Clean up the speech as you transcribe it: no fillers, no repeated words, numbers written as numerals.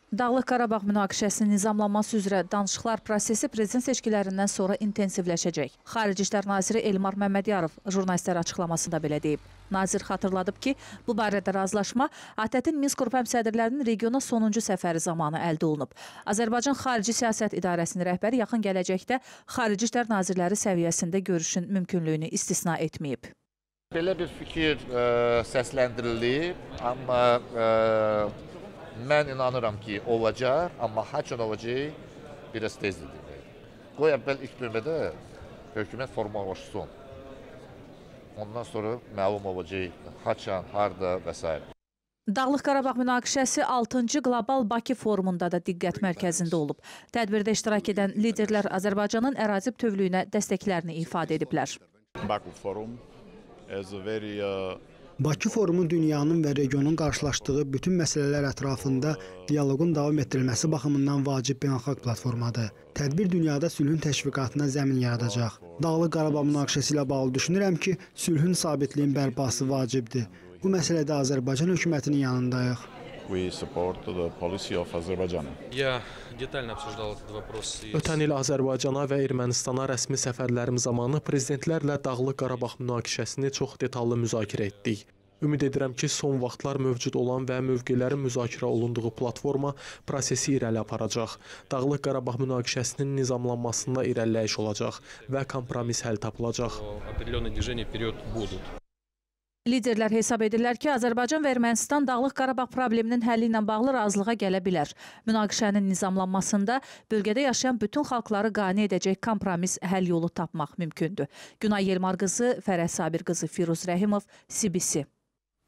Dağlıq Qarabağ münaqişəsinin nizamlanması üzrə danışıqlar prosesi prezident seçkilərindən sonra intensivləşəcək. Xarici İşlər Naziri Elmar Məmmədiyarov jurnalistlərə açıqlamasında belə deyib. Nazir xatırladıb ki, bu barədə razılaşma ATƏT-in Minsk qrup həmsədrlərinin regiona sonuncu səfəri zamanı əldə olunub. Azərbaycan Xarici Siyasət İdarəsinin rəhbəri yaxın gələcəkdə Xarici İşlər Nazirləri səviyyəsində görüşün mümkünlüyünü istisna etməyib. Belə bir fikir səsləndirilib, amma mən inanıram ki, olacaq, amma haçan olacaq, biraz tezdir. Qoy əvvəl ilk növbədə hökumət formalaşsın. Ondan sonra məlum olacaq, haçan, harda və s. Dağlıq Qarabağ münaqişəsi 6-cı Qlobal Bakı forumunda da diqqət mərkəzində olub. Tədbirdə iştirak edən liderlər Azərbaycanın ərazi bütövlüyünə dəstəklərini ifadə ediblər. Bakı forumu dünyanın və regionun qarşılaşdığı bütün məsələlər ətrafında dialoqun davam etdirilməsi baxımından vacib beynəlxalq platformadır. Tədbir dünyada sülhün təşviqatına zəmin yaradacaq. Dağlıq Qarabağ münaqişəsi ilə bağlı düşünürəm ki, sülhün sabitliyin bərpası vacibdir. Bu məsələdə Azərbaycan hökumətinin yanındayıq. Ötən il Azərbaycana və Ermənistana rəsmi səfərlərim zamanı prezidentlərlə Dağlıq Qarabağ münaqişəsini çox detallı müzakirə etdik. Ümid edirəm ki, son vaxtlar mövcud olan və mövqelərin müzakirə olunduğu platforma prosesi irəli aparacaq. Dağlıq Qarabağ münaqişəsinin nizamlanmasında irəliləyiş olacaq və kompromis həll tapılacaq. Liderlər hesab edirlər ki, Azərbaycan və Ermənistan Dağlıq Qarabağ probleminin həlli ilə bağlı razılığa gələ bilər. Münaqişənin nizamlanmasında bölgədə yaşayan bütün xalqları qane edəcək kompromis həll yolu tapmaq mümkündür. Günay Yelmar qızı, Fərəh Sabir qızı, Firuz Rəhimov, CBC.